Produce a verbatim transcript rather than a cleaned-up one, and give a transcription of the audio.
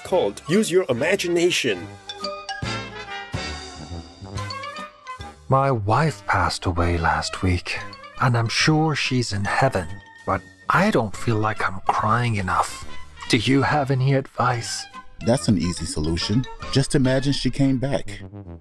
called Use Your Imagination. My wife passed away last week, and I'm sure she's in heaven, but I don't feel like I'm crying enough. Do you have any advice? That's an easy solution. Just imagine she came back.